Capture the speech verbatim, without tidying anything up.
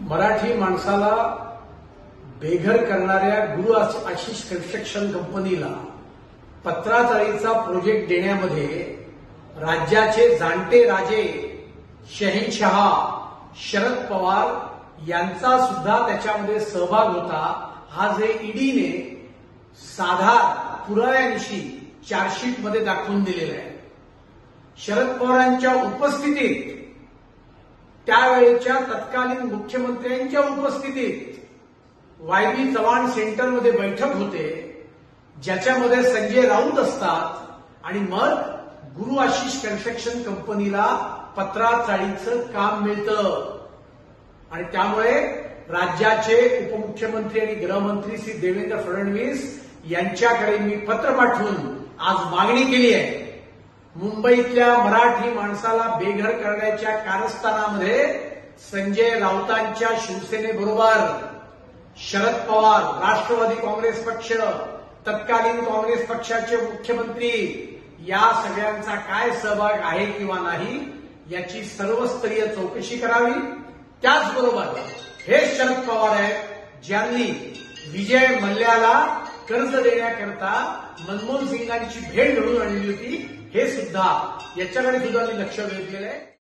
मराठी माणसाला बेघर करणाऱ्या गुरु आशिष कन्स्ट्रक्शन कंपनीला पत्राचाळीचा प्रोजेक्ट देण्यामध्ये राज्याचे जाणते राजे शहेनशहा शरद पवार यांचा सुद्धा त्याच्यामध्ये सहभाग होता। हा जे ईडीने साधा पुराव्यानिशी चार्जशीटमध्ये दाखवून दिलेला आहे। शरद पवारांच्या उपस्थितीत त्यावेळेच्या तत्कालीन मुख्यमंत्र्यांच्या उपस्थितीत वाय बी चव्हाण सेंटरमध्ये बैठक होते, ज्याच्यामध्ये संजय राऊत असतात आणि मग गुरु आशिष कन्स्ट्रक्शन कंपनीला पत्राचाळीचं काम मिळतं। आणि त्यामुळे राज्याचे उपमुख्यमंत्री आणि गृहमंत्री श्री देवेंद्र फडणवीस यांच्याकडे मी पत्र पाठवून आज मागणी केली आहे। मुंबईतल्या मराठी माणसाला बेघर करण्याच्या कारस्थानामध्ये संजय राऊतांच्या शिवसेनेबरोबर शरद पवार, राष्ट्रवादी काँग्रेस पक्ष, तत्कालीन काँग्रेस पक्षाचे मुख्यमंत्री या सगळ्यांचा काय सहभाग आहे किंवा नाही याची सर्वस्तरीय चौकशी करावी। त्याचबरोबर हे शरद पवार आहेत ज्यांनी विजय मल्ल्याला कर्ज देण्याकरता मनमोहन सिंगांची भेट घडवून आणली होती, हे सुद्धा याच्याकडे सुद्धा मी लक्ष वेधलेलं आहे।